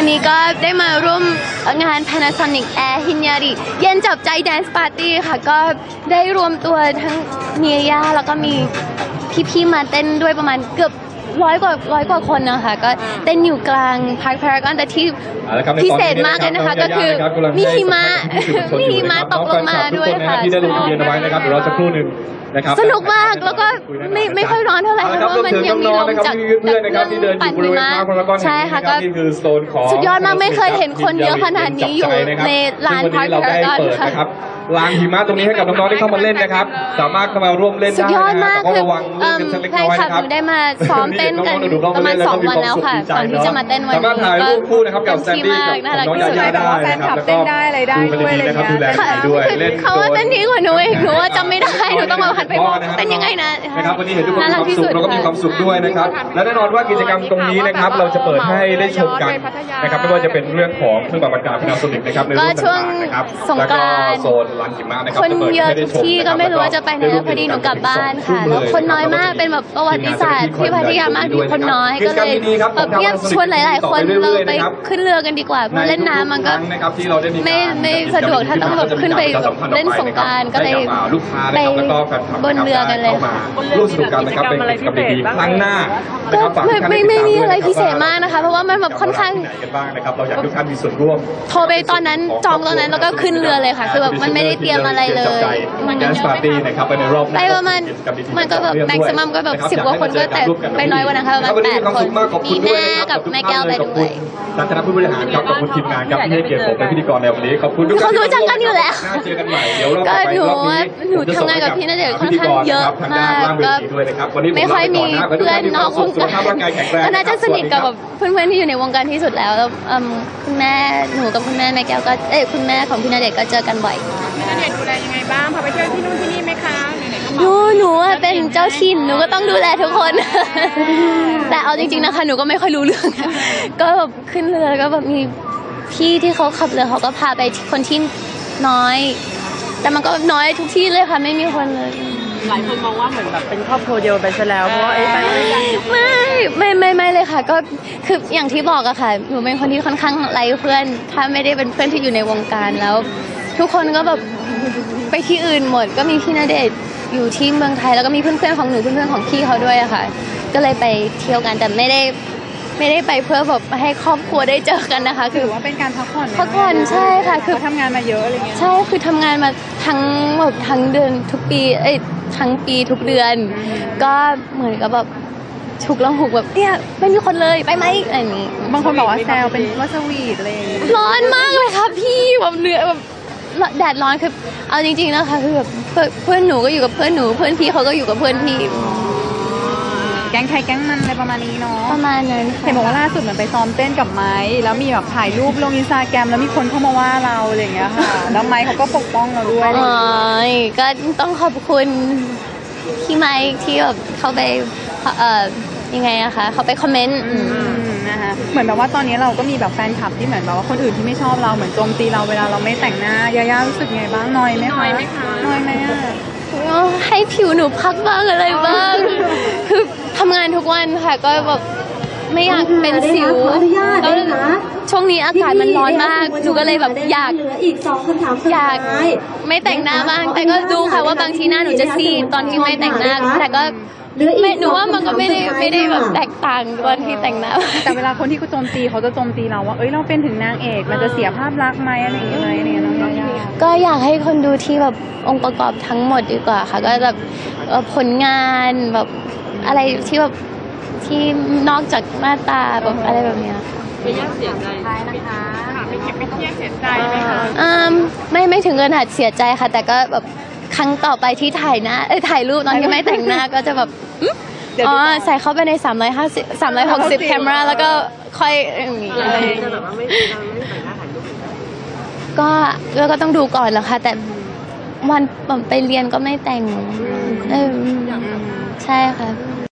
วันนี้ก็ได้มาร่วมงาน Panasonic Air Hinyari เย็นจับใจ Dance Party ค่ะก็ได้รวมตัวทั้งเมียย่าแล้วก็มีพี่ๆมาเต้นด้วยประมาณเกือบร้อยกว่าคนนะคะก็เต้นอยู่กลางพาร์คพารากอนแต่ที่พิเศษมากเลยนะคะก็คือมีหิมะตกลงมาด้วยค่ะที่ได้ลงทะเบียนเอาไว้นะครับเดี๋ยวเราสักครู่หนึ่งสนุกมากแล้วก็ไม่ค่อยร้อนเท่าไหร่เพราะว่ามันยังมีลมจากเพื่อนปั่นหิมะใช่ค่ะก็สุดยอดมากไม่เคยเห็นคนเยอะขนาดนี้อยู่ในลานพาร์คพารากอนค่ะลานหิมะตรงนี้ให้กับน้องๆที่เข้ามาเล่นนะครับสามารถเข้ามาร่วมเล่นได้สุดยอดมากคือแฟนคลับหนูได้มาซ้อมเต้นกันประมาณ2 วันแล้วค่ะก่อนที่จะมาเต้นวันนี้สามารถถ่ายรูปคู่นะครับกับแซนดี้กับน้องยาย่าได้นะครับแล้วก็ดูกันดีๆนะครับดูแลกันด้วยเล่นเขาว่าเต้นดีกว่าหนูเองหนูว่าจำไม่ได้หนูต้องมาหัดไปมองเต้นยังไงนะครับวันนี้เห็นทุกคนมีความสุขเราก็มีความสุขด้วยนะครับและแน่นอนว่ากิจกรรมตรงนี้นะครับเราจะเปิดให้ได้ชมกันนะครับไม่ว่าจะเป็นเรื่องของเครื่องปรับอากาศ Panasonic นะครับในรุ่นต่างๆนะครับแล้วก็โซนลานหิมะนะครับคนเยอะทุกที่ก็ไม่รู้ว่าจะไปไหนพอดีหนูกลับบ้านค่ะแล้วคนน้อยมากเป็นแบบประวัติศาสตร์ที่พัทยามากมีคนน้อยก็เลยเงียบชวนหลายๆคนเราไปขึ้นเรือกันดีกว่าเพราะเล่นน้ำมันก็ไม่สะดวกถ้าต้องแบบขึ้นไปเล่นสงกรานต์ก็เลยไปบนเรือกันเลยร่วมสนุกกันนะครับเป็นกิจกรรมดีๆครั้งหน้าก็ไม่มีอะไรพิเศษมากนะคะเพราะว่ามันแบบค่อนข้างเราอยากทุกท่านมีส่วนร่วมโทรไปตอนนั้นจองตอนนั้นแล้วก็ขึ้นเรือเลยค่ะคือแบบมันไม่ได้เตรียมอะไรเลยแดนซ์ปาร์ตี้นะครับไปในรอบไปประมาณมันก็แบบแม็กซิมัมก็แบบ10 กว่าคนก็แต่ไปน้อยกว่านั้นค่ะประมาณ8 คนมีแม่กับแม่แก้วไปด้วยท่านคณะผู้บริหารครับขอบคุณทีมงานครับที่ให้เกียรติผมเป็นพิธีกรในวันนี้ขอบคุณทุกท่านเขารู้จักกันอยู่แล้วเจอกันใหม่เดี๋ยวเราไปรอบนี้หนูทำงานกับพี่ณเดชน์ค่อนข้างเยอะมากก็ไม่ค่อยมีเพื่อนนอกวงการก็น่าจะสนิทกับเพื่อนๆที่อยู่ในวงการที่สุดแล้วคุณแม่หนูกับคุณแม่แม่แก้วก็คุณแม่ของพี่ณเดชน์ก็เจอกันบ่อยพี่ณเดชน์ดูแลยังไงบ้างพาไปเที่ยวที่นู่นที่นี่ไหมคะหนูเป็นเจ้าถิ่นหนูก็ต้องดูแลทุกคนแต่เอาจริงๆนะคะหนูก็ไม่ค่อยรู้เรื่องก็แบบขึ้นเรือแล้วก็แบบมีพี่ที่เขาขับเรือเขาก็พาไปคนที่น้อยแต่มันก็น้อยทุกที่เลยค่ะไม่มีคนเลยหลายคนมองว่าเหมือนแบบเป็นครอบครัวเดียวไปซะแล้วเพราะว่าไปไม่เลยค่ะก็คืออย่างที่บอกอะค่ะหนูเป็นคนที่ค่อนข้างไร้เพื่อนถ้าไม่ได้เป็นเพื่อนที่อยู่ในวงการแล้วทุกคนก็แบบไปที่อื่นหมดก็มีพี่ณเดชน์อยู่ที่เมืองไทยแล้วก็มีเพื่อนๆของหนูเพื่อนๆของพี่เขาด้วยอะค่ะก็เลยไปเที่ยวกันแต่ไม่ได้ไปเพื่อแบบให้ครอบครัวได้เจอกันนะคะคือว่าเป็นการพักผ่อนใช่ค่ะคือทำงานมาเยอะอะไรเงี้ยใช่คือทำงานมาทั้งเดือนทุกปีทั้งปีทุกเดือนก็เหมือนกับแบบฉุกละหุกแบบเนี่ยไม่มีคนเลยไปไหมอะไรอย่างนี้บางคนบอกว่าแซวเป็นว่าสวีทอะไรอย่างงี้ร้อนมากเลยค่ะพี่แบบเรือแบบแดดร้อนคือเอาจริงๆนะคะคือแบบเพื่อนหนูก็อยู่กับเพื่อนหนูเพื่อนพี่เขาก็อยู่กับเพื่อนพี่แก๊งใครแก๊งมันอะไรประมาณนี้เนาะประมาณนั้นเห็นบอกว่าล่าสุดเหมือนไปซ้อมเต้นกับไม้แล้วมีแบบถ่ายรูปลงInstagramแล้วมีคนเข้ามาว่าเราอะไรอย่างเงี้ยค่ะแล้วไม้เขาก็ปกป้องเราด้วยก็ต้องขอบคุณพี่ไม้ที่แบบเขาไปยังไงอะคะเขาไปคอมเมนต์นะคะเหมือนแบบว่าตอนนี้เราก็มีแบบแฟนคลับที่เหมือนแบบว่าคนอื่นที่ไม่ชอบเราเหมือนโจมตีเราเวลาเราไม่แต่งหน้ายาย่ารู้สึกไงบ้างน้อยไหมคะน้อยไหมให้ผิวหนูพักบ้างอะไรบ้างคือทำงานทุกวันค่ะก็แบบไม่อยากเป็นสิวแล้วช่วงนี้อากาศมันร้อนมากหนูก็เลยแบบอยากไม่แต่งหน้าบ้างแต่ก็ดูค่ะว่าบางทีหน้าหนูจะซีดตอนที่ไม่แต่งหน้าแต่ก็หนูว่ามันก็ไม่ได้แบบแตกต่างตอนที่แต่งหน้าแต่เวลาคนที่เขาโจมตีเขาจะโจมตีเราว่าเราเป็นถึงนางเอกมันจะเสียภาพลักษณ์ไหมอะไรอย่างเงี้ยน้องยาย่าก็อยากให้คนดูที่แบบองค์ประกอบทั้งหมดดีกว่าค่ะก็แบบผลงานแบบอะไรที่แบบที่นอกจากหน้าตาแบบอะไรแบบเนี้ยไม่ยากเสียใจนะคะไม่เก็บไม่เที่ยงเสียใจไหมคะไม่ถึงขนาดเสียใจค่ะแต่ก็แบบครั้งต่อไปที่ถ่ายรูปตอนที่ไม่แต่งหน้าก็จะแบบใส่เข้าไปใน360 แคมราแล้วก็ค่อยอย่างนี้ก็ต้องดูก่อนแหละค่ะแต่วันไปเรียนก็ไม่แต่งใช่ค่ะ